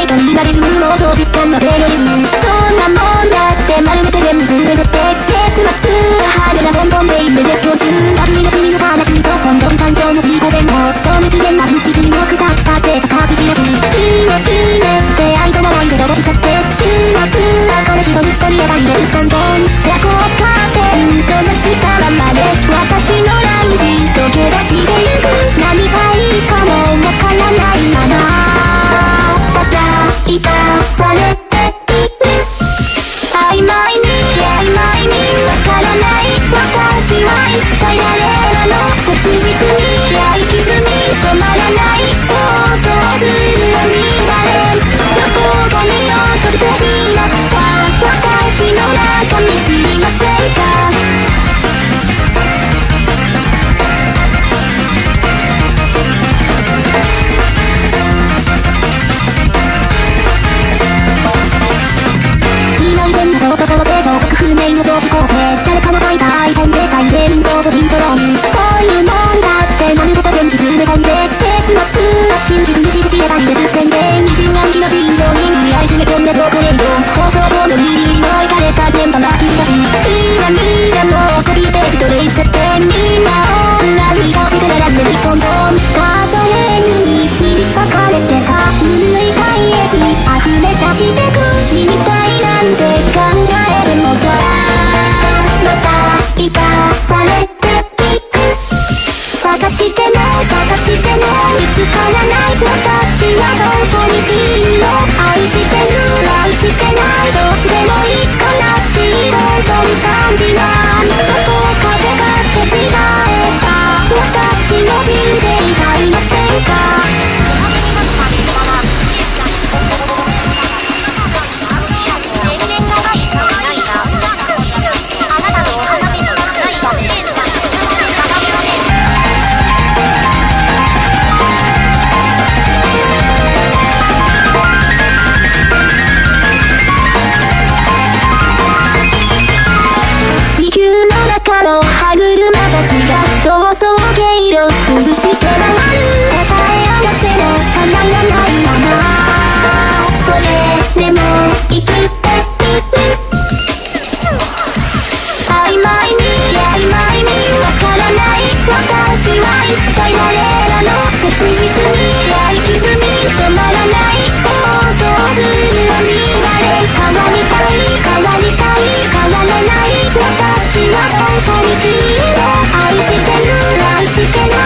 かになりず無妄想実感のペロリズム。そんなもんだって丸めて全部全て結末派手なボンボンベイで絶叫中。悪意の国のかな国と存続誕生の自己弁護賞味期限な打ち切りの草立てた書き散らし。いいねいいねって愛想笑いで飛ばしちゃって、週末は彼氏とにっそり上がりでトントン車高カーテン閉ざしたままで私のラウンジ溶け出してゆく。何がいいかもわからないままただ生かされている。曖昧にわからない私は一体誰なの。切実に息踏み止まらない妄想するよ乱れ。横ゴミを閉じてしまった私の中身知りませんか。消息不明の上司構成、誰かの書いたアイコンで大変そうとシンドローム。そういうもんだって丸ごと全部詰め込んで結末は信じるに信じればいいですってんで、疑心暗鬼の心臓に無理やり詰め込んでチョコレート放送コードリリーのいかれた電波巻き散らし。いいじゃもうコピーペーストで言っちゃって、みんな同じ顔して並んで日本とたとえに切り裂かれてさ、ぬるい体液溢れ出してく。死にたいなんて考えるのさ、また生かされていく。探しても見つからない私はどこにいるの。愛してる愛してないどっちでもいい。悲しい本当に3時はどこかで勝手違えた私の人生がいませんか。歯車たちが逃走経路潰して回る。答え合わせも叶わないままそれでも生きている。曖昧にわからない私は一体誰なの。切実に息踏み止まらない妄想する乱れ。変わりたい変わらない私は本当にいいの。愛してる愛してる